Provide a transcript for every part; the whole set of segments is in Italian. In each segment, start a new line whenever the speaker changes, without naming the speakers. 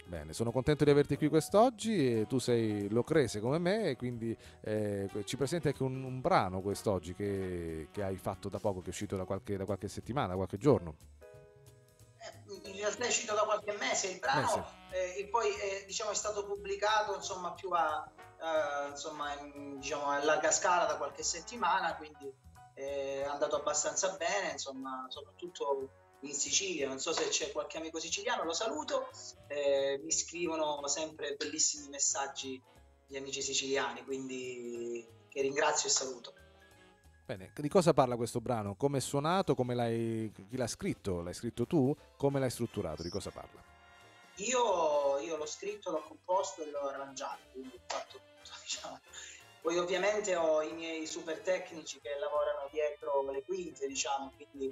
Bene, sono contento di averti qui quest'oggi e tu sei locrese come me e quindi ci presenti anche un brano quest'oggi che hai fatto da poco, che è uscito da qualche settimana, da qualche giorno.
In realtà è uscito da qualche mese il
Mese.
brano e poi diciamo, è stato pubblicato insomma, più insomma, diciamo, a larga scala da qualche settimana, quindi è andato abbastanza bene, insomma, soprattutto in Sicilia. Non so se c'è qualche amico siciliano, lo saluto. Mi scrivono sempre bellissimi messaggi gli amici siciliani, quindi che ringrazio e saluto.
Bene, di cosa parla questo brano? Come è suonato? Chi l'ha scritto? L'hai scritto tu? Come l'hai strutturato? Di cosa parla?
Io l'ho scritto, l'ho composto e l'ho arrangiato, quindi ho fatto tutto, diciamo. Poi ovviamente ho i miei super tecnici che lavorano dietro le quinte, diciamo, quindi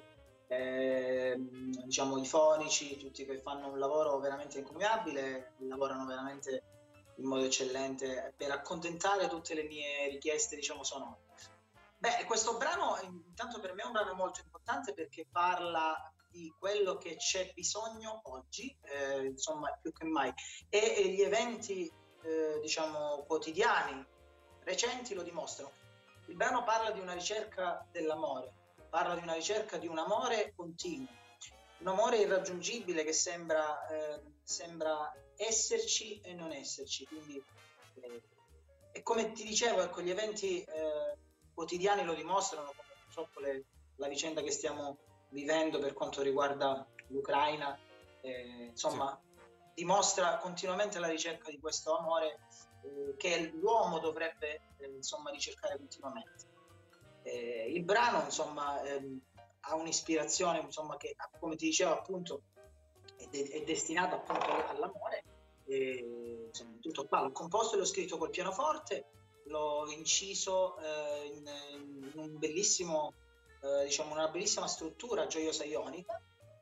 diciamo, i fonici, tutti che fanno un lavoro veramente incomparabile, lavorano veramente in modo eccellente per accontentare tutte le mie richieste, diciamo, sonore. Beh, questo brano intanto per me è un brano molto importante perché parla di quello che c'è bisogno oggi, insomma, più che mai, e gli eventi, diciamo, quotidiani, recenti lo dimostrano. Il brano parla di una ricerca dell'amore, parla di una ricerca di un amore continuo, un amore irraggiungibile che sembra esserci e non esserci, quindi eh, e come ti dicevo, ecco, gli eventi quotidiani lo dimostrano, come purtroppo la vicenda che stiamo vivendo per quanto riguarda l'Ucraina,
Sì.
insomma, dimostra continuamente la ricerca di questo amore che l'uomo dovrebbe insomma, ricercare continuamente. Il brano insomma, ha un'ispirazione insomma, che, come ti dicevo appunto, è destinato appunto all'amore. E, insomma, tutto qua. L'ho composto e l'ho scritto col pianoforte, l'ho inciso in un bellissimo, diciamo, una bellissima struttura gioiosa ionica,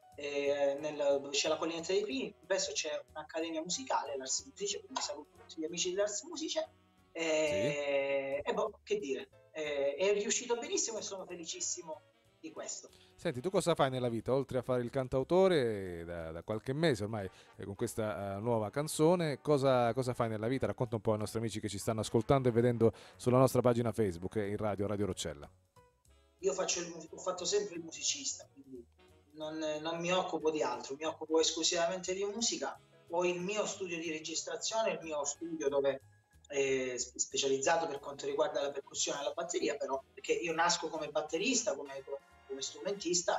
dove c'è la collinetta dei Pini, adesso c'è un'accademia musicale, l'Ars Musice, quindi saluto tutti gli amici dell'Ars Musice,
Sì?
e boh, che dire, è riuscito benissimo e sono felicissimo di questo.
Senti, tu cosa fai nella vita? Oltre a fare il cantautore da qualche mese ormai con questa nuova canzone, cosa fai nella vita? Racconta un po' ai nostri amici che ci stanno ascoltando e vedendo sulla nostra pagina Facebook e in radio, Radio Roccella.
Io ho fatto sempre il musicista, quindi non mi occupo di altro, mi occupo esclusivamente di musica. Ho il mio studio di registrazione, il mio studio dove è specializzato per quanto riguarda la percussione e la batteria, però perché io nasco come batterista, come strumentista,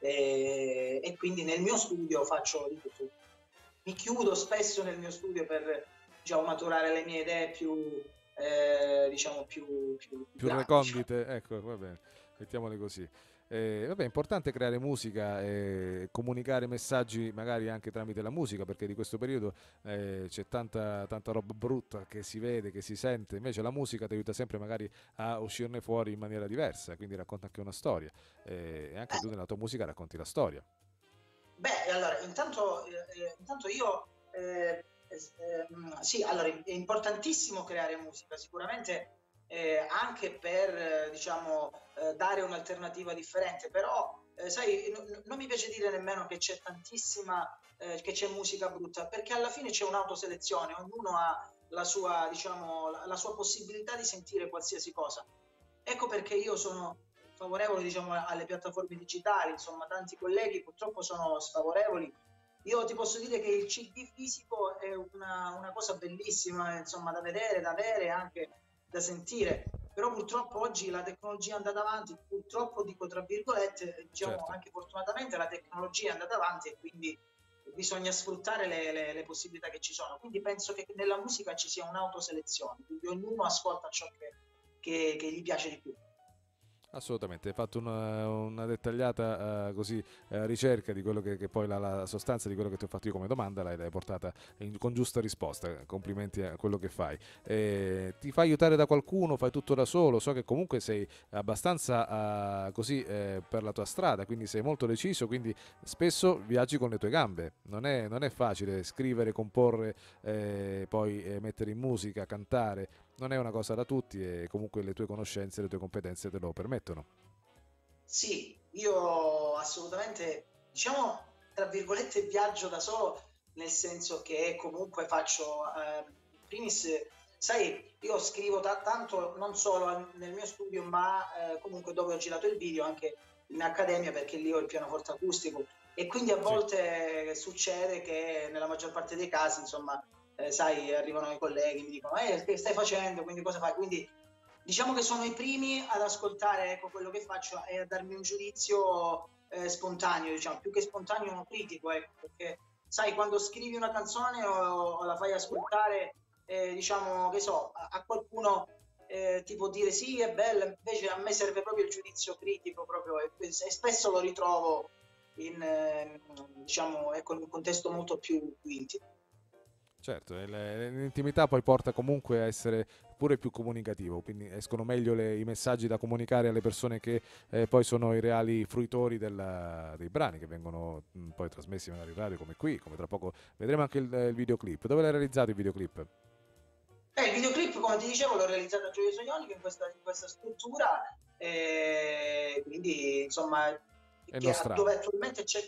e quindi nel mio studio faccio di tutto. Mi chiudo spesso nel mio studio per, diciamo, maturare le mie idee più, diciamo, più
Più
grandi. Diciamo.
recondite, ecco, va bene, mettiamole così. Vabbè, è importante creare musica e comunicare messaggi magari anche tramite la musica, perché di questo periodo c'è tanta roba brutta che si vede, che si sente, invece la musica ti aiuta sempre magari a uscirne fuori in maniera diversa, quindi racconta anche una storia e anche tu nella tua musica racconti la storia.
Beh, allora, intanto io, sì, allora, è importantissimo creare musica, sicuramente anche per, diciamo, dare un'alternativa differente, però, sai, non mi piace dire nemmeno che c'è che c'è musica brutta, perché alla fine c'è un'autoselezione, ognuno ha la sua, diciamo, la sua possibilità di sentire qualsiasi cosa. Ecco perché io sono favorevole, diciamo, alle piattaforme digitali, insomma, tanti colleghi purtroppo sono sfavorevoli. Io ti posso dire che il CD fisico è una cosa bellissima, insomma, da vedere, da avere, anche da sentire. Però purtroppo oggi la tecnologia è andata avanti, purtroppo dico tra virgolette, diciamo
Certo.
anche fortunatamente la tecnologia è andata avanti e quindi bisogna sfruttare le possibilità che ci sono. Quindi penso che nella musica ci sia un'autoselezione, quindi ognuno ascolta ciò che gli piace di più.
Assolutamente, hai fatto una dettagliata così, ricerca di quello che poi la sostanza di quello che ti ho fatto io come domanda l'hai portata con giusta risposta. Complimenti a quello che fai. Ti fai aiutare da qualcuno, fai tutto da solo. So che comunque sei abbastanza così per la tua strada, quindi sei molto deciso. Quindi spesso viaggi con le tue gambe. Non è facile scrivere, comporre, poi mettere in musica, cantare non è una cosa da tutti e comunque le tue conoscenze, le tue competenze te lo permettono.
Sì, io assolutamente, diciamo, tra virgolette, viaggio da solo nel senso che comunque faccio, in primis, sai, io scrivo tanto non solo nel mio studio, ma comunque dove ho girato il video, anche in accademia, perché lì ho il pianoforte acustico e quindi a
Sì.
volte succede che nella maggior parte dei casi, insomma, sai, arrivano i colleghi, mi dicono, che stai facendo? Quindi cosa fai? Quindi diciamo che sono i primi ad ascoltare, ecco, quello che faccio e a darmi un giudizio spontaneo, diciamo, più che spontaneo, uno critico, ecco, perché sai, quando scrivi una canzone o la fai ascoltare, diciamo, che so, a qualcuno ti può dire sì, è bella, invece a me serve proprio il giudizio critico, proprio, e spesso lo ritrovo in, diciamo, ecco, in un contesto molto più intimo.
Certo, e l'intimità poi porta comunque a essere pure più comunicativo, quindi escono meglio i messaggi da comunicare alle persone che poi sono i reali fruitori dei brani che vengono poi trasmessi magari in radio come qui, come tra poco vedremo anche il videoclip. Dove l'hai realizzato il videoclip?
Il videoclip, come ti dicevo, l'ho realizzato a Gioia Soglionico in questa struttura, quindi insomma,
È
dove
nostrano.
attualmente c'è...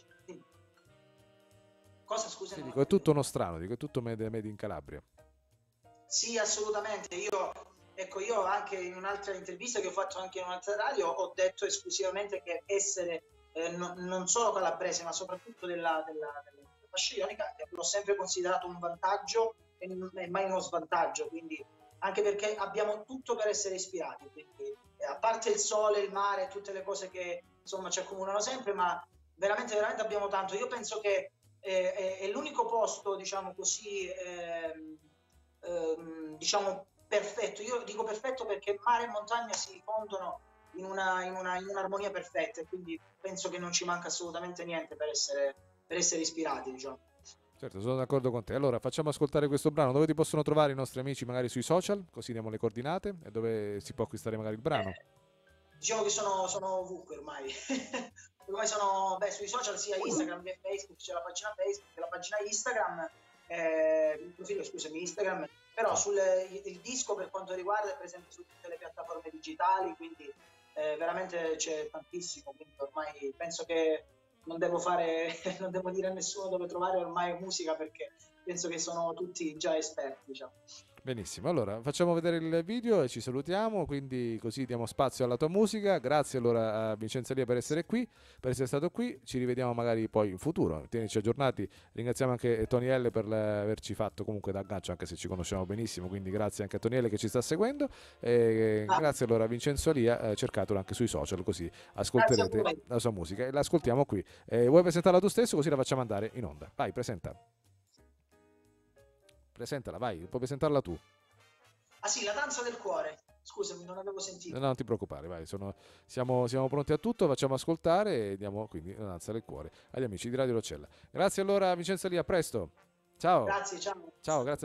Cosa, scusa,
Sì,
non ho
dico, è
capito?
tutto nostrano, dico, è tutto made in Calabria.
Sì, assolutamente. Ecco, io anche in un'altra intervista che ho fatto anche in un'altra radio ho detto esclusivamente che essere non solo calabrese, ma soprattutto della fascia ionica, l'ho sempre considerato un vantaggio e mai uno svantaggio, quindi anche perché abbiamo tutto per essere ispirati, quindi a parte il sole, il mare, tutte le cose che insomma ci accomunano sempre, ma veramente abbiamo tanto. Io penso che è l'unico posto, diciamo così, diciamo perfetto. Io dico perfetto perché mare e montagna si fondono in un'armonia perfetta e quindi penso che non ci manca assolutamente niente per essere ispirati, diciamo.
Certo, sono d'accordo con te. Allora, facciamo ascoltare questo brano. Dove ti possono trovare i nostri amici magari sui social? Così diamo le coordinate e dove si può acquistare magari il brano.
Diciamo che sono ovunque ormai. Ormai sono, beh, sui social sia Instagram che Facebook, c'è la pagina Facebook, la pagina Instagram, il profilo, scusami, Instagram, però
Sì.
il disco per quanto riguarda è presente su tutte le piattaforme digitali, quindi veramente c'è tantissimo, quindi ormai penso che non devo fare, non devo dire a nessuno dove trovare ormai musica perché penso che sono tutti già esperti, diciamo.
Benissimo, allora facciamo vedere il video e ci salutiamo, quindi così diamo spazio alla tua musica. Grazie allora a Vincenzo Lia per essere qui, per essere stato qui, ci rivediamo magari poi in futuro, tienici aggiornati. Ringraziamo anche Tony L per averci fatto comunque da aggancio, anche se ci conosciamo benissimo, quindi grazie anche a Tony L che ci sta seguendo. E
Ah,
grazie allora a Vincenzo Lia, cercatelo anche sui social così
grazie a
ascolterete
voi.
la sua musica e l'ascoltiamo qui. Vuoi presentarla tu stesso così la facciamo andare in onda? Vai, presenta. Presentala, vai, puoi presentarla tu.
Ah sì, la danza del cuore. Scusami, non avevo
No,
sentito.
non ti preoccupare, vai, siamo pronti a tutto, facciamo ascoltare e diamo quindi la danza del cuore agli amici di Radio Roccella. Grazie allora Vincenzo Lia, a presto. Ciao,
Grazie, ciao.
ciao, grazie.